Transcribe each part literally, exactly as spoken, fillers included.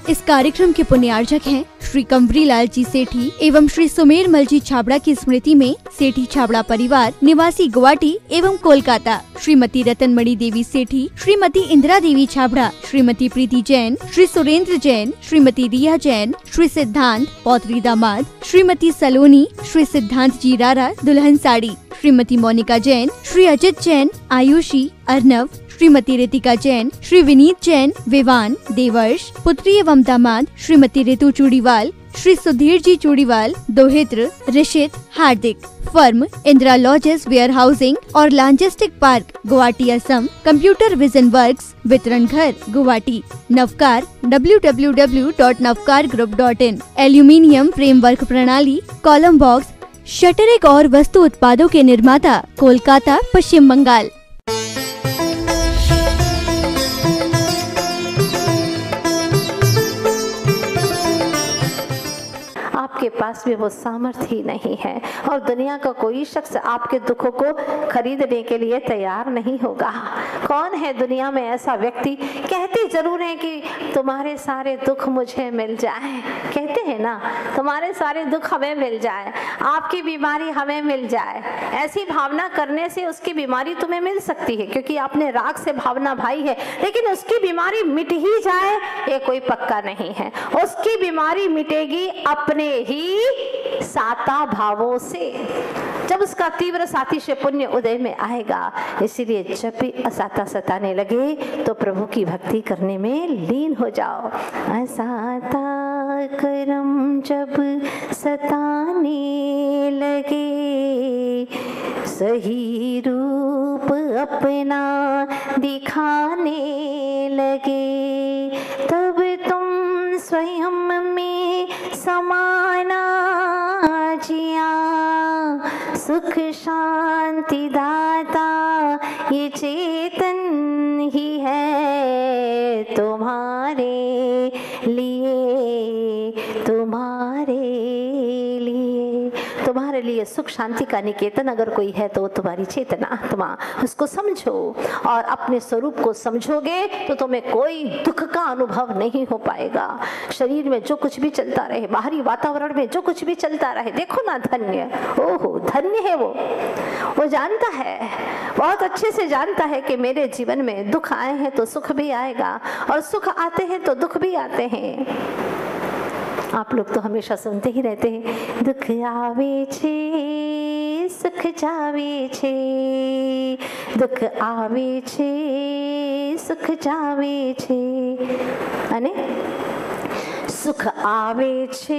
इस कार्यक्रम के पुण्यार्जक हैं श्री कंवरीलाल जी सेठी एवं श्री सुमेर मल जी छाबड़ा की स्मृति में सेठी छाबड़ा परिवार निवासी गुवाहाटी एवं कोलकाता, श्रीमती रतनमणि देवी सेठी, श्रीमती इंदिरा देवी छाबड़ा, श्रीमती प्रीति जैन, श्री सुरेंद्र जैन, श्रीमती रिया जैन, श्री सिद्धांत पौत्री दामाद, श्रीमती सलोनी, श्री सिद्धांत जी रारा दुल्हन साड़ी, श्रीमती मोनिका जैन, श्री अजित जैन, आयुषी, अर्नव, श्रीमती रितिका जैन, श्री विनीत जैन, विवान, देवर्ष, पुत्री एवं दामाद, श्रीमती रितु चूड़ीवाल, श्री सुधीर जी चूड़ीवाल, दोहित्र, Rishit, Hardik. Firm Indira lodges warehousing और logistic park, Guwahati, Assam. Computer vision works, वितरण घर, Guwahati. Navkar W W W dot Navkar group dot in. Aluminium framework प्रणाली, कॉलम बॉक्स, शटरिक और वस्तु उत्पादों के निर्माता, कोलकाता, पश्चिम बंगाल। आपके पास भी वो सामर्थ्य ही नहीं है और दुनिया का कोई शख्स आपके दुखों को खरीदने के लिए तैयार नहीं होगा। कौन है दुनिया में ऐसा व्यक्ति, कहते जरूर है कि तुम्हारे सारे दुख मुझे मिल जाए, कहते हैं ना, तुम्हारे सारे दुख हमें मिल जाए, आपकी बीमारी हमें मिल जाए। ऐसी भावना करने से उसकी बीमारी तुम्हें मिल सकती है क्योंकि आपने राग से भावना भाई है, लेकिन उसकी बीमारी मिट ही जाए ये कोई पक्का नहीं है। उसकी बीमारी मिटेगी अपने ही साता भावों से, जब उसका तीव्र सातिशय पुण्य उदय में आएगा। इसीलिए जब भी असाता सताने लगे तो प्रभु की भक्ति करने में लीन हो जाओ। असाता करम जब सताने लगे, सही रूप अपना दिखाने लगे, तब तुम स्वयं में समाना जिया, सुख शांति दाता ये चेतन ही है तुम्हारे लिए, तुम्हारे लिए, तुम्हारे लिए सुख शांति का निकेतन अगर कोई है तो तुम्हारी चेतना आत्मा। उसको समझो और अपने स्वरूप को समझोगे तो तुम्हें कोई दुख का अनुभव नहीं हो पाएगा। शरीर में जो कुछ भी चलता रहे, बाहरी वातावरण में जो कुछ भी चलता रहे, देखो ना, धन्य, ओहो धन्य है वो। वो जानता है, बहुत अच्छे से जानता है कि मेरे जीवन में दुख आए हैं तो सुख भी आएगा और सुख आते हैं तो दुख भी आते हैं। आप लोग तो हमेशा सुनते ही रहते हैं, दुख आवे छे सुख जावे छे, दुख आवे छे सुख जावे छे, अने सुख आवे छे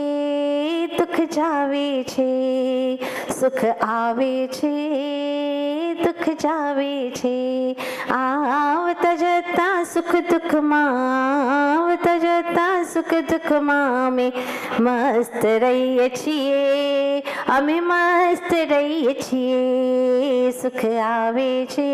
दुख जावे छे, सुख आवे छे दुख जावे छे, आवता जता सुख दुख मां, आवता जता सुख दुख मां में मस्त रहीए छिए, अमे मस्त रहीए छिए, सुख आवे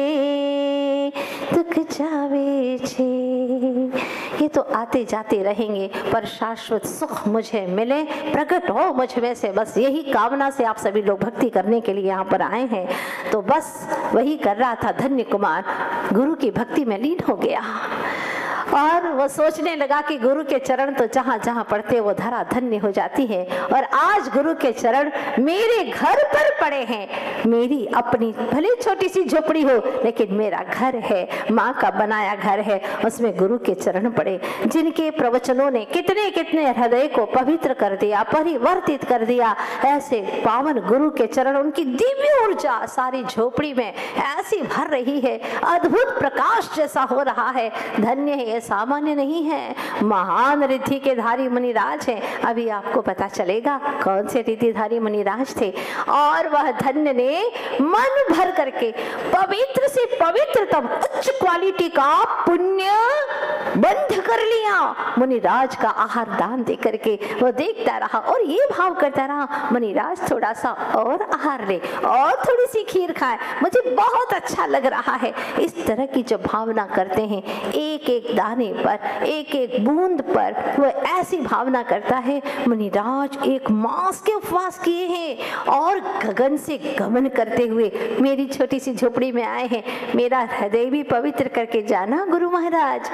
छे दुख जावे छे। ये तो आते जाते रहेंगे पर शाश्वत सुख मुझे मिले, प्रकट हो मुझ में से, बस यही कामना से आप सभी लोग भक्ति करने के लिए यहाँ पर आए हैं। तो बस वही कर रहा था धन्य कुमार, गुरु की भक्ति में लीन हो गया और वो सोचने लगा कि गुरु के चरण तो जहाँ जहाँ पड़ते वो धरा धन्य हो जाती है। और आज गुरु के चरण मेरे घर पर पड़े हैं, मेरी अपनी भले छोटी सी झोपड़ी हो लेकिन मेरा घर है, माँ का बनाया घर है, उसमें गुरु के चरण पड़े, जिनके प्रवचनों ने कितने कितने हृदय को पवित्र कर दिया, परिवर्तित कर दिया। ऐसे पावन गुरु के चरण, उनकी दिव्य ऊर्जा सारी झोपड़ी में ऐसी भर रही है, अद्भुत प्रकाश जैसा हो रहा है। धन्य है, सामान्य नहीं है, महान रिद्धि के धारी मुनिराज हैं। अभी आपको पता चलेगा कौन से रिद्धिधारी मुनिराज थे। और वह धन्य ने मन भर करके पवित्र से पवित्रतम उच्च क्वालिटी का पुण्य बंध कर लिया। मुनिराज का आहार दान दे करके वो देखता रहा और ये भाव करता रहा, मुनिराज थोड़ा सा और आहार ले और थोड़ी सी खीर खाए, मुझे बहुत अच्छा लग रहा है। इस तरह की जो भावना करते हैं, एक एक दाने पर, एक एक बूंद पर वो ऐसी भावना करता है। मुनिराज एक मास के उपवास किए हैं और गगन से गमन करते हुए मेरी छोटी सी झोपड़ी में आए हैं। मेरा हृदय भी पवित्र करके जाना गुरु महाराज। हाँ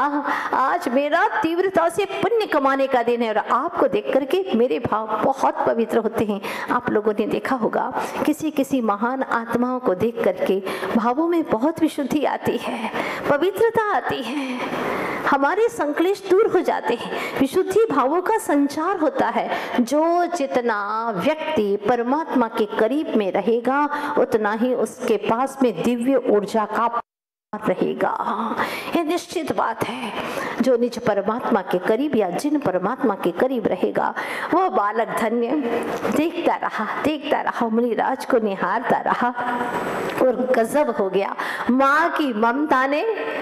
आज मेरा तीव्रता से पुण्य कमाने का दिन है और आपको देख करके मेरे भाव बहुत पवित्र होते हैं। आप लोगों ने देखा होगा किसी किसी महान आत्माओं को देख करके भावों में बहुत विशुद्धि आती है, पवित्रता आती है, हमारे संक्लेश दूर हो जाते हैं, विशुद्धि भावों का संचार होता है। जो जितना व्यक्ति परमात्मा के करीब में रहेगा उतना ही उसके पास में दिव्य ऊर्जा का रहेगा। यह निश्चित बात है। जो निज परमात्मा के करीब या जिन परमात्मा के करीब रहेगा वह बालक धन्य। देखता रहा देखता रहा मुनिराज को निहारता रहा और गजब हो गया। माँ की ममता ने,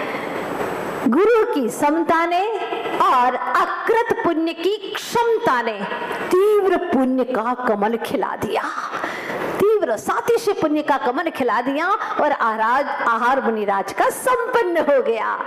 गुरु की समता ने और अकृत पुण्य की क्षमता ने तीव्र पुण्य का कमल खिला दिया, तीव्र सातिशय पुण्य का कमल खिला दिया और आहार आहार मुनिराज का संपन्न हो गया।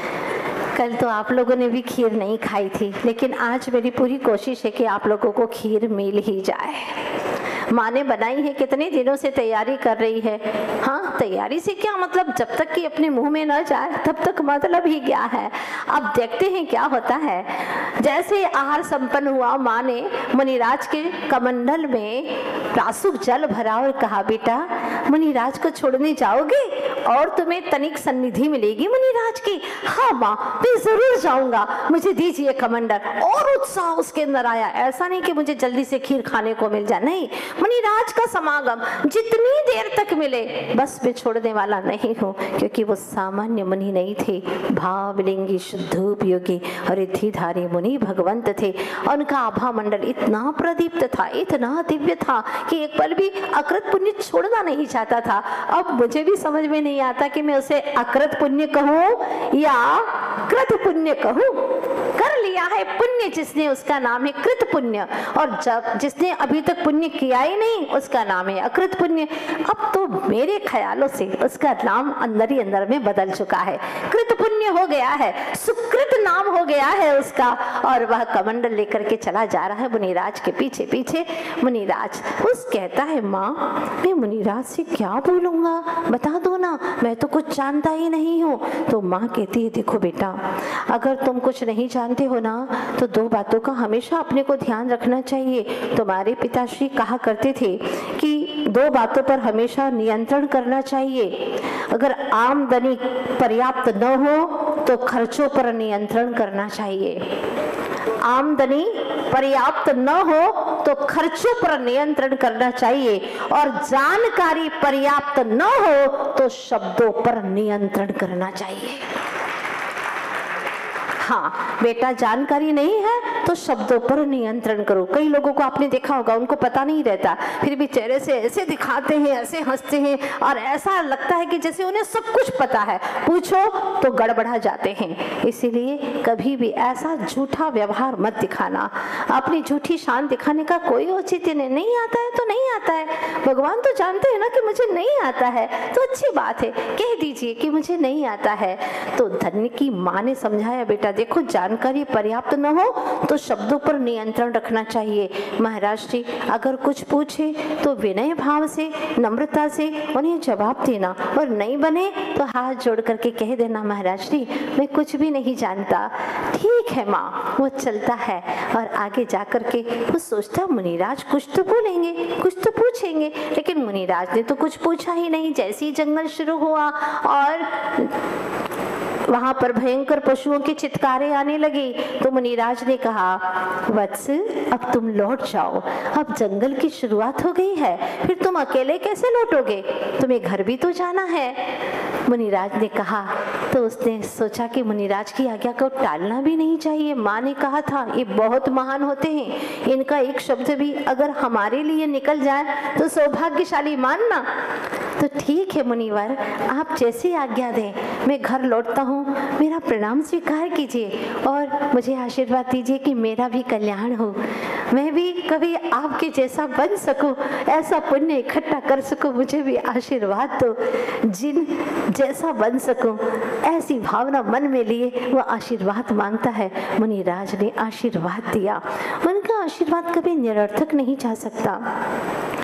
कल तो आप लोगों ने भी खीर नहीं खाई थी, लेकिन आज मेरी पूरी कोशिश है कि आप लोगों को खीर मिल ही जाए। माँ ने बनाई है, कितने दिनों से तैयारी कर रही है। हाँ, तैयारी से क्या मतलब, जब तक कि अपने मुंह में न जाए तब तक मतलब ही क्या है। अब देखते हैं क्या होता है। जैसे आहार संपन्न हुआ, माँ ने मुनिराज के कमंडल में प्रासुक जल भरा और कहा, बेटा मुनिराज को छोड़ने जाओगे और तुम्हें तनिक सन्निधि मिलेगी मुनिराज की। हाँ माँ, मैं जरूर जाऊंगा, मुझे दीजिए कमंडल। और उत्साह उसके अंदर आया। ऐसा नहीं कि मुझे जल्दी से खीर खाने को मिल जाए, नहीं, मुनिराज का समागम जितनी देर तक मिले बस मैं छोड़ने वाला नहीं हूँ, क्योंकि वो सामान्य मुनि नहीं थे, भावलिंगी शुद्धोपयोगी और रिद्धिधारी मुनि भगवंत थे। उनका आभा मंडल इतना प्रदीप्त था, इतना दिव्य था कि एक पल भी अकृत पुण्य छोड़ना नहीं चाहता था। अब मुझे भी समझ में नहीं आता कि मैं उसे अकृत पुण्य कहूँ या कृत पुण्य कहूँ। कर लिया है पुण्य जिसने, उसका नाम है कृत पुण्य, और जब जिसने अभी तक पुण्य किया ही नहीं उसका नाम है अकृत पुण्य। अब तो मेरे ख्यालों से उसका नाम अंदर ही अंदर में बदल चुका है, कृत पुण्य हो गया है, सुकृत नाम हो गया है उसका। और वह कमंडल लेकर के चला जा रहा है मुनिराज के पीछे पीछे। मुनिराज उस कहता है, माँ मैं मुनिराज से क्या बोलूंगा, बता दो ना, मैं तो कुछ जानता ही नहीं हूँ। तो माँ कहती है, देखो बेटा, अगर तुम कुछ नहीं जानते हो ना तो दो बातों का हमेशा अपने को ध्यान रखना चाहिए। तुम्हारे पिताश्री कहा करते थे कि दो बातों पर हमेशा नियंत्रण करना चाहिए। अगर आमदनी पर्याप्त न हो तो खर्चों पर नियंत्रण करना चाहिए, आमदनी पर्याप्त न हो तो खर्चों पर नियंत्रण करना चाहिए, और जानकारी पर्याप्त न हो तो शब्दों पर नियंत्रण करना चाहिए। हाँ बेटा, जानकारी नहीं है तो शब्दों पर नियंत्रण करो। कई लोगों को आपने देखा होगा, उनको पता नहीं रहता, फिर भी चेहरे से ऐसे दिखाते हैं, ऐसे हंसते हैं और ऐसा लगता है कि जैसे उन्हें सब कुछ पता है, पूछो तो गड़बड़ा जाते हैं। इसीलिए कभी भी ऐसा झूठा व्यवहार मत दिखाना। अपनी झूठी शान दिखाने का कोई औचित्य नहीं, नहीं आता है तो नहीं आता है। भगवान तो जानते हैं ना कि मुझे नहीं आता है, तो अच्छी बात है, कह दीजिए कि मुझे नहीं आता है। तो धन्य की माँ ने समझाया, बेटा देखो, जानकारी पर्याप्त न हो तो शब्दों पर नियंत्रण रखना चाहिए। महाराज जी अगर कुछ पूछे तो विनय भाव से, नम्रता से उन्हें जवाब देना, और नहीं बने तो हाथ जोड़ करके कह देना, महाराज जी मैं कुछ भी नहीं जानता। ठीक है माँ। वो चलता है और आगे जाकर के वो सोचता, मुनिराज कुछ तो बोलेंगे, कुछ तो पूछेंगे, लेकिन मुनिराज ने तो कुछ पूछा ही नहीं। जैसे ही जंगल शुरू हुआ और वहां पर भयंकर पशुओं की चित्कारें आने लगी तो मुनिराज ने कहा, वत्स अब तुम लौट जाओ, अब जंगल की शुरुआत हो गई है, फिर तुम अकेले कैसे लौटोगे, तुम्हें घर भी तो जाना है। मुनिराज ने कहा तो उसने सोचा कि मुनिराज की आज्ञा को टालना भी नहीं चाहिए। माँ ने कहा था ये बहुत महान होते हैं, इनका एक शब्द भी अगर हमारे लिए निकल जाए तो सौभाग्यशाली मानना। तो ठीक है मुनिवर, आप जैसी आज्ञा दें, मैं घर लौटता हूँ, मेरा प्रणाम स्वीकार कीजिए और मुझे आशीर्वाद दीजिए कि मेरा भी कल्याण हो, मैं भी कभी आपके जैसा बन सकूं, ऐसा पुण्य इकट्ठा कर सकूं, मुझे भी आशीर्वाद दो, जिन जैसा बन सकूं, ऐसी भावना मन में लिए वो आशीर्वाद मांगता है। मुनिराज ने आशीर्वाद दिया। उनका आशीर्वाद कभी निरर्थक नहीं जा सकता।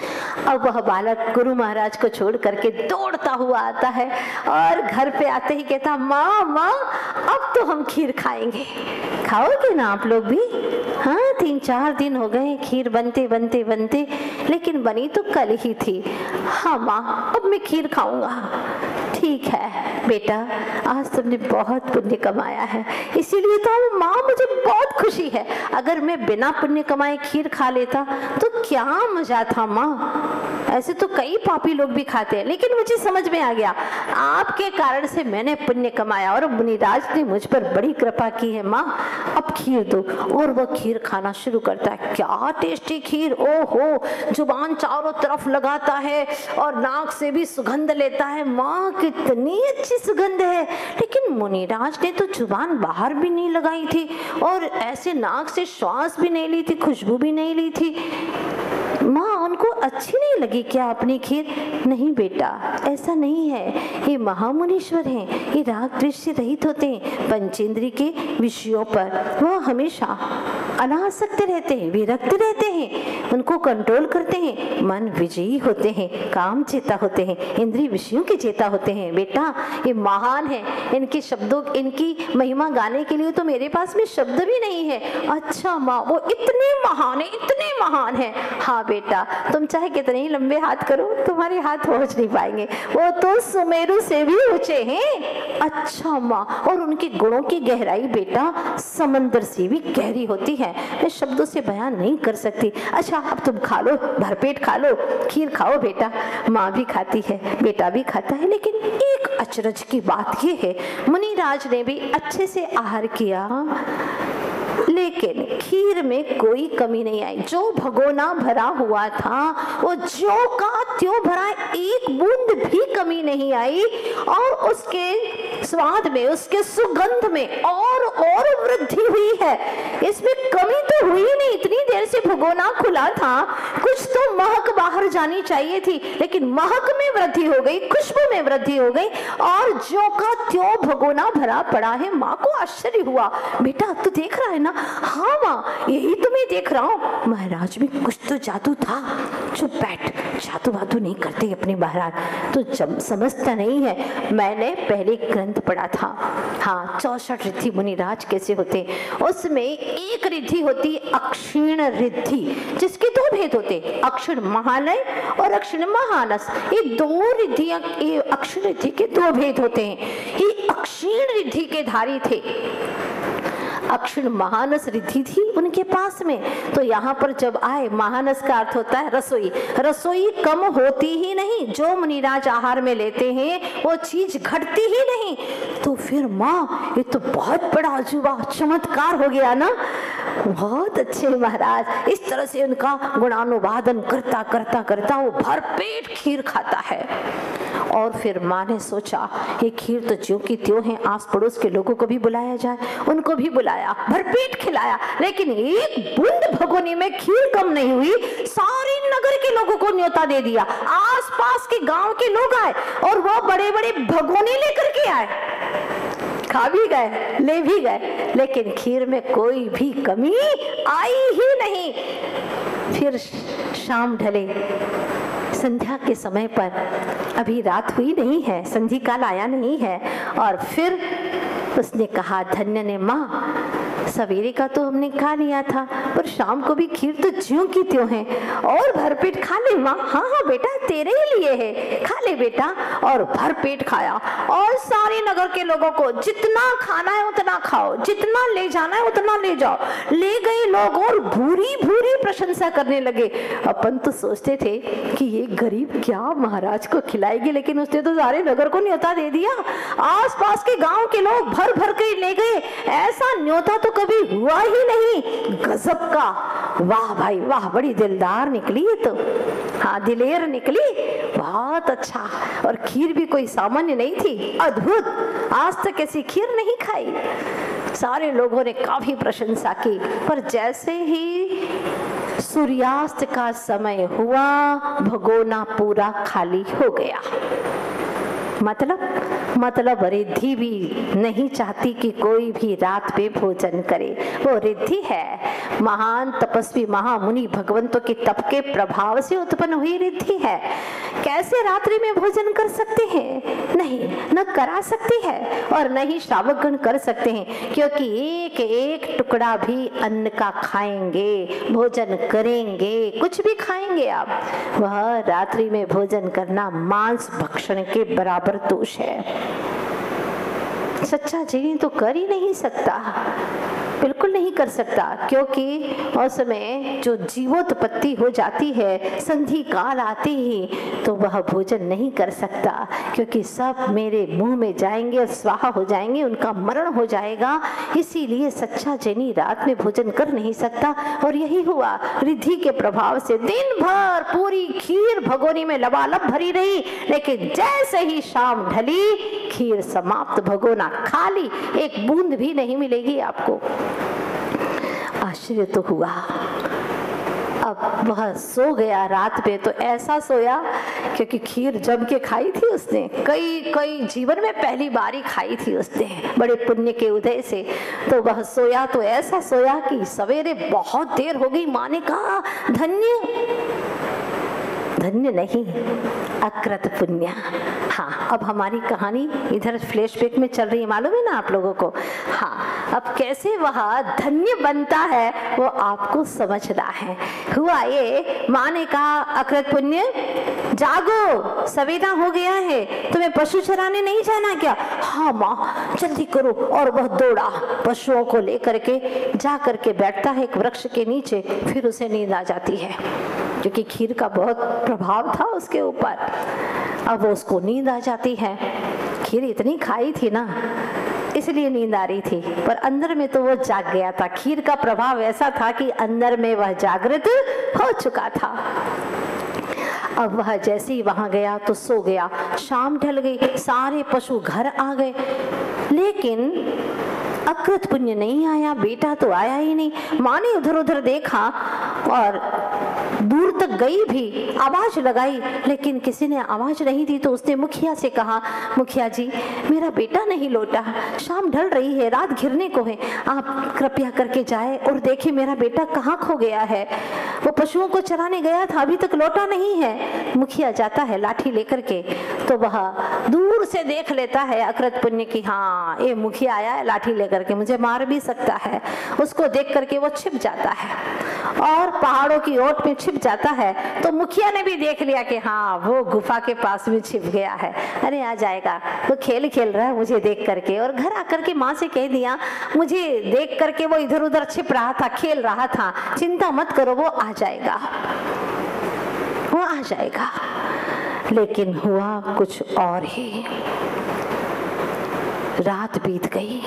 अब वह बालक गुरु महाराज को छोड़ करके दौड़ता हुआ आता है और घर पे आते ही कहता, माँ माँ अब तो हम खीर खाएंगे, खाओगे ना आप लोग भी? हाँ, तीन चार दिन हो गए खीर बनते बनते बनते, लेकिन बनी तो कल ही थी। हाँ माँ, अब मैं खीर खाऊंगा। ठीक है बेटा, आज तुमने बहुत पुण्य कमाया है, इसीलिए तो माँ मुझे बहुत खुशी है। अगर मैं बिना पुण्य कमाए खीर खा लेता तो क्या मजा था माँ। ऐसे तो कई पापी लोग भी खाते हैं, लेकिन मुझे समझ में आ गया आपके कारण से मैंने पुण्य कमाया और मुनिराज ने मुझ पर बड़ी कृपा की है माँ, अब खीर दो। और वह खीर खाना शुरू करता है। क्या टेस्टी खीर, ओहो, जुबान चारों तरफ लगाता है और नाक से भी सुगंध लेता है। माँ कितनी अच्छी सुगंध है, लेकिन मुनिराज ने तो जुबान बाहर भी नहीं लगाई थी और ऐसे नाक से श्वास भी नहीं ली थी, खुशबू भी नहीं ली थी। माँ उनको अच्छी नहीं लगी क्या अपनी खीर? नहीं बेटा, ऐसा नहीं है, ये महामुनीश्वर हैं, ये राग द्वेष से रहित होते हैं, पंचेंद्रिय के विषयों पर वह हमेशा अनासक्त रहते हैं, विरक्त रहते हैं, उनको कंट्रोल करते हैं, मन विजयी होते हैं, काम चेता होते हैं, इंद्रिय विषयों के चेता होते हैं। बेटा ये महान है, इनके शब्दों इनकी महिमा गाने के लिए तो मेरे पास में शब्द भी नहीं है। अच्छा माँ, वो इतने महान है, इतने महान है। हाँ बेटा, तुम चाहे कितने ही लंबे हाथ करो, तुम्हारे हाथ पहुंच नहीं पाएंगे, वो तो सुमेरु से भी ऊंचे हैं। अच्छा माँ, और उनके गुणों की गहराई बेटा समंदर से भी गहरी होती है, मैं शब्दों से बयान नहीं कर सकती। अच्छा अब तुम खा लो, भरपेट खा लो, खीर खाओ बेटा। माँ भी खाती है, बेटा भी खाता है, लेकिन एक अचरज की बात यह है, मुनिराज ने भी अच्छे से आहार किया, लेकिन खीर में कोई कमी नहीं आई। जो भगोना भरा हुआ था वो ज्यों का त्यों भरा, एक बूंद भी कमी नहीं आई, और उसके स्वाद में, उसके सुगंध में और और वृद्धि हुई है। इसमें कमी तो हुई नहीं, इतनी देर से भगोना खुला था, कुछ तो महक बाहर जानी चाहिए थी, लेकिन महक में वृद्धि हो गई, खुशबू में वृद्धि हो गई, और ज्यों का त्यों भगोना भरा पड़ा है। माँ को आश्चर्य हुआ, बेटा तू देख रहा है ना? हाँ माँ, यही तो मैं देख रहा हूँ। महाराज में कुछ तो जादू था। चुप बैठ, जादू वादू नहीं करते अपने महाराज, तो जब समझता नहीं है। मैंने पहले ग्रंथ पढ़ा था, हाँ, चौसठ रिद्धि मुनिराज कैसे होते, उसमें एक रिद्धि होती अक्षीण रिद्धि, जिसके दो भेद होते, अक्षीण महालय और अक्षीण महानस। ये दो रिद्धियां, ये अक्षीण रिद्धि के दो भेद होते हैं। ये अक्षीण रिद्धि के धारी थे, अक्षीण महानस रिद्धि थी उनके पास में। तो यहाँ पर जब आए, महानस का अर्थ होता है रसोई, रसोई कम होती ही नहीं, जो मुनिराज आहार में लेते हैं वो चीज घटती ही नहीं। तो फिर माँ ये तो बहुत बड़ा अजूबा चमत्कार हो गया ना, बहुत अच्छे महाराज। इस तरह से उनका गुणानुवादन करता करता करता वो भरपेट खीर खाता है। और फिर माँ ने सोचा ये खीर तो ज्यों की त्यों है, आस पड़ोस के लोगों को भी बुलाया जाए। उनको भी बुलाया, भरपेट खिलाया, लेकिन एक बूंद भगोनी में खीर कम नहीं हुई। सारे नगर के लोगों को न्योता दे दिया, आसपास के गांव के लोग आए और वो बड़े बड़े भगोने लेकर के आए, खा भी गए, ले भी गए, लेकिन खीर में कोई भी कमी आई ही नहीं। फिर शाम ढले, संध्या के समय पर, अभी रात हुई नहीं है, संधि काल आया नहीं है, और फिर उसने कहा, धन्य ने माँ, सवेरे का तो हमने खा लिया था, पर शाम को भी खीर तो ज्यों की त्यों है, और भरपेट खा ले माँ। हाँ हाँ बेटा, तेरे ही लिए है, खा ले बेटा। और भरपेट खाया, और सारे नगर के लोगों को जितना खाना है उतना खाओ, जितना ले जाना है उतना ले जाओ। ले गए लोग और भूरी भूरी प्रशंसा करने लगे। अपन तो सोचते थे कि ये गरीब क्या महाराज को खिलाएगी, लेकिन उसने तो सारे नगर को न्योता दे दिया। आसपास के गांव के लोग भर भर के ले गए, ऐसा न्योता तो कभी हुआ ही नहीं। गजब का, वाह भाई वाह, बड़ी दिलदार निकली है तो, हाँ दिलेर निकली, बहुत अच्छा। और खीर भी कोई सामान्य नहीं थी, अद्भुत, आज तक ऐसी खीर नहीं खाई। सारे लोगों ने काफी प्रशंसा की, पर जैसे ही सूर्यास्त का समय हुआ, भगोना पूरा खाली हो गया। मतलब मतलब रिद्धि भी नहीं चाहती कि कोई भी रात पे भोजन करे। वो रिद्धि है, महान तपस्वी महामुनि भगवंतों के तप के प्रभाव से उत्पन्न हुई रिद्धि है। कैसे रात्रि में भोजन कर सकते हैं? नहीं, न करा सकती है और न ही श्रावकगण कर सकते हैं, क्योंकि एक एक टुकड़ा भी अन्न का खाएंगे, भोजन करेंगे, कुछ भी खाएंगे आप, वह रात्रि में भोजन करना मांस भक्षण के बराबर दोष है। सच्चा जीव तो कर ही नहीं सकता, बिल्कुल नहीं कर सकता, क्योंकि उस समय जो जीवोत्पत्ति हो जाती है, संधि काल आते ही, तो वह भोजन नहीं कर सकता, क्योंकि सब मेरे मुंह में जाएंगे और स्वाहा हो जाएंगे, उनका मरण हो जाएगा। इसीलिए सच्चा जैनी रात में भोजन कर नहीं सकता। और यही हुआ, रिद्धि के प्रभाव से दिन भर पूरी खीर भगोनी में लबालब भरी रही, लेकिन जैसे ही शाम ढली खीर समाप्त, भगोना खाली, एक बूंद भी नहीं मिलेगी आपको। आश्चर्य तो हुआ। अब वह सो गया रात में, तो ऐसा सोया क्योंकि खीर जम के खाई थी उसने, कई कई जीवन में पहली बार ही खाई थी उसने, बड़े पुण्य के उदय से। तो वह सोया तो ऐसा सोया कि सवेरे बहुत देर हो गई। माँ ने कहा धन्य धन्य नहीं, अकृत पुण्य। हाँ, अब हमारी कहानी इधर फ्लैशबैक में चल रही है, मालूम है ना आप लोगों को। हाँ, अब कैसे वह धन्य बनता है वो आपको समझना है। हुआ ये, माँ ने कहा अकृत पुण्य जागो, सवेरा हो गया है, तुम्हें पशु चराने नहीं जाना क्या? हाँ माँ जल्दी करो। और वह दौड़ा, पशुओं को लेकर के जा करके बैठता है एक वृक्ष के नीचे। फिर उसे नींद आ जाती है, क्योंकि खीर का बहुत प्रभाव था उसके ऊपर। अब वो उसको नींद आ जाती है, खीर इतनी खाई थी ना इसलिए नींद आ रही थी, पर अंदर में तो वो जाग गया था। खीर का प्रभाव ऐसा था कि अंदर में वह जागृत हो चुका था। अब वह जैसे ही वहां गया तो सो गया। शाम ढल गई, सारे पशु घर आ गए, लेकिन अकृत पुण्य नहीं आया, बेटा तो आया ही नहीं। माँ ने उधर उधर देखा और दूर तक गई भी, आवाज लगाई, लेकिन किसी ने आवाज नहीं दी। तो उसने मुखिया से कहा, मुखिया जी मेरा बेटा नहीं लौटा, शाम ढल रही है, रात घिरने को है, आप कृपया करके जाए और देखे मेरा बेटा कहाँ खो गया है। वो पशुओं को चराने गया था, अभी तक लौटा नहीं है। मुखिया जाता है लाठी लेकर के, तो वह दूर से देख लेता है अकृत पुण्य की, हाँ ये मुखिया आया है लाठी लेकर के, मुझे मार भी सकता है। उसको देख करके वो छिप जाता है और पहाड़ों की ओट में छिप जाता है। तो मुखिया ने भी देख लिया कि हाँ वो गुफा के पास में छिप गया है, अरे आ जाएगा, वो खेल खेल रहा है मुझे देख करके। और घर आकर के माँ से कह दिया, मुझे देख करके वो इधर उधर छिप रहा था, खेल रहा था, चिंता मत करो, वो आ जाएगा, वो आ जाएगा। लेकिन हुआ कुछ और ही। रात बीत गई,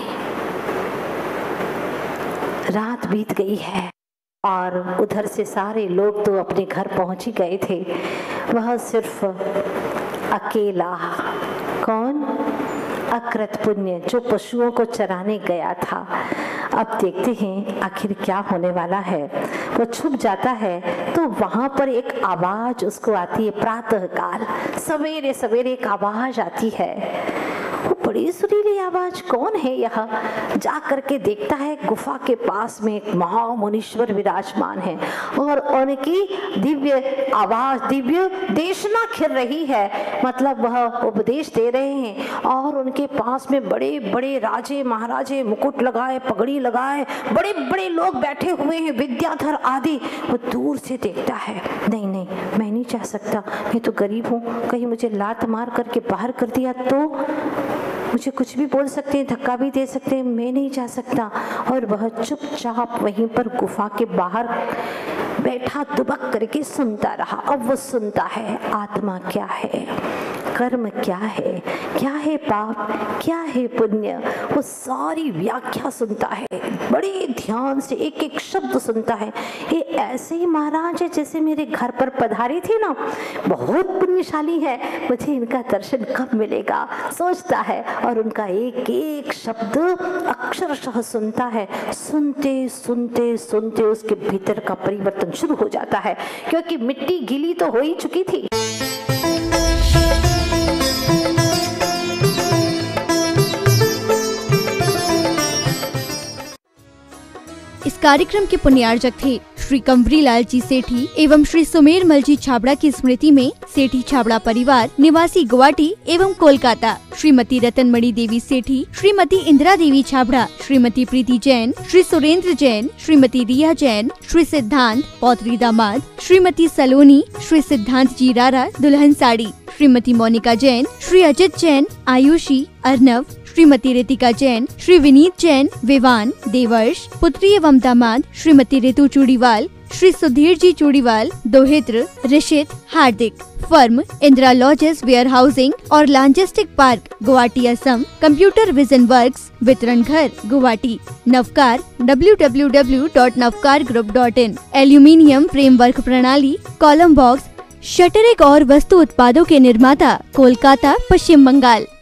रात बीत गई है और उधर से सारे लोग तो अपने घर पहुंच ही गए थे। वह सिर्फ अकेला, कौन? अकृत पुण्य, जो पशुओं को चराने गया था। अब देखते हैं आखिर क्या होने वाला है। वो छुप जाता है तो वहां पर एक आवाज उसको आती है, प्रातः काल सवेरे सवेरे एक आवाज आती है। वो बड़ी सुरीली आवाज, कौन है यह? जा करके देखता है गुफा के पास में एक महामुनीश्वर विराजमान है और उनकी दिव्य आवाज, दिव्य देशना खिर रही है, मतलब वह उपदेश दे रहे हैं। और उनके पास में बड़े बड़े राजे महाराजे, मुकुट लगाए, पगड़ी लगाए, बड़े बड़े लोग बैठे हुए हैं, विद्याधर आदि। वो दूर से देखता है, नहीं नहीं मैं नहीं चाह सकता, मैं तो गरीब हूँ, कहीं मुझे लात मार करके बाहर कर दिया तो मुझे कुछ भी बोल सकते हैं, धक्का भी दे सकते हैं, मैं नहीं जा सकता। और वह चुपचाप वहीं पर गुफा के बाहर बैठा दुबक करके सुनता रहा। अब वो सुनता है आत्मा क्या है, कर्म क्या है, क्या है पाप, क्या है पुण्य, वो सारी व्याख्या सुनता है, बड़े ध्यान से एक एक शब्द सुनता है। ये ऐसे ही महाराज है जैसे मेरे घर पर पधारी थी ना, बहुत पुण्यशाली है, मुझे इनका दर्शन कब मिलेगा सोचता है। और उनका एक एक शब्द अक्षरशः सुनता है। सुनते सुनते सुनते उसके भीतर का परिवर्तन शुरू हो जाता है, क्योंकि मिट्टी गीली तो हो ही चुकी थी। इस कार्यक्रम के पुण्यार्जक थे श्री कंवरी लाल जी सेठी एवं श्री सुमेर मल जी छाबड़ा की स्मृति में सेठी छाबड़ा परिवार निवासी गुवाहाटी एवं कोलकाता श्रीमती रतनमणि देवी सेठी, श्रीमती इंदिरा देवी छाबड़ा, श्रीमती प्रीति जैन, श्री सुरेंद्र जैन, श्रीमती रिया जैन, श्री सिद्धांत पौत्री दामाद, श्रीमती सलोनी, श्री सिद्धांत जी रारा दुल्हन साड़ी, श्रीमती मोनिका जैन, श्री अजित जैन, आयुषी, अर्नव, श्रीमती रितिका जैन, श्री विनीत जैन, विवान, देवर्ष, पुत्री एवं दामाद, श्रीमती रितु चूड़ीवाल, श्री सुधीर जी चूड़ीवाल, दोहित्र, Rishit, Hardik. Firm Indira lodges warehousing और logistic park Guwahati Assam. Computer vision works वितरण घर Guwahati. Navkar W W W dot Navkar group dot in. Aluminium framework प्रणाली, कॉलम बॉक्स, शटरिक और वस्तु उत्पादों के निर्माता, कोलकाता, पश्चिम बंगाल।